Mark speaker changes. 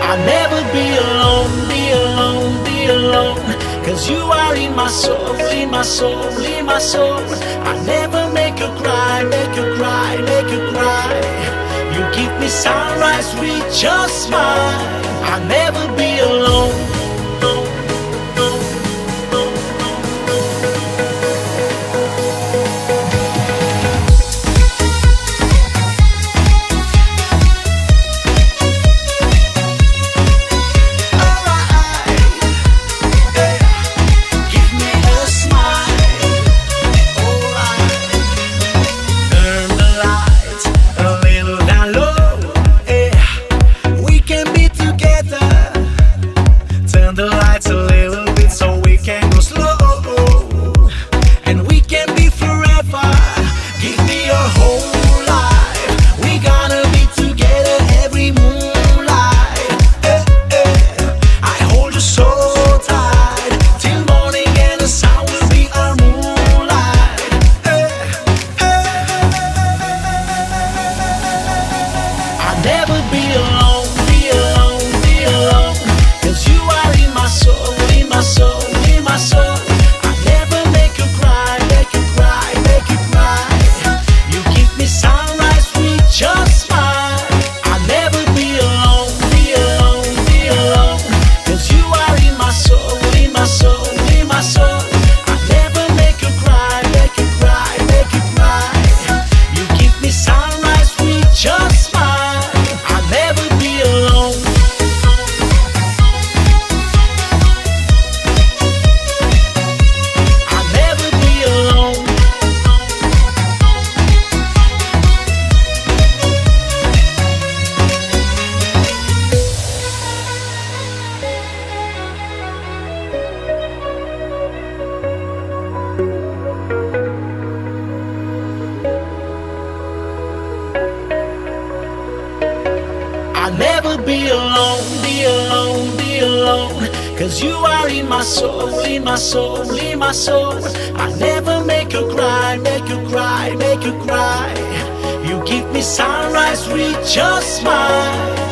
Speaker 1: I'll never be alone, be alone, be alone. 'Cause you are in my soul, in my soul, in my soul. I'll never make you cry, make you cry, make you cry. You give me sunrise with your smile. I'll never be alone. The lights a little bit so we can go slow, and we can be forever. Give me your whole life. We gonna be together every moonlight. I hold you so tight till morning, and the sun will be our moonlight. I'll never be alone, be alone, be alone. 'Cause you are in my soul, in my soul, in my soul. I never make you cry, make you cry, make you cry. You give me sunrise with your smile. I'll never be alone, be alone, be alone. 'Cause you are in my soul, in my soul, in my soul. I never make you cry, make you cry, make you cry. You give me sunrise with your smile. I'll never be alone. I'll never be alone, be alone, be alone. 'Cause you are in my soul, in my soul, in my soul. I'll never make you cry, make you cry, make you cry. You give me sunrise with your smile.